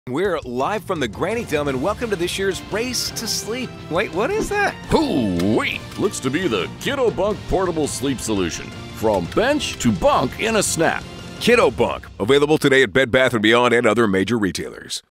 We're live from the Granny Dome, and welcome to this year's Race to Sleep. Wait, what is that? Oh, wait! Looks to be the Kiddo Bunk Portable Sleep Solution. From bench to bunk in a snap. Kiddo Bunk, available today at Bed Bath & Beyond and other major retailers.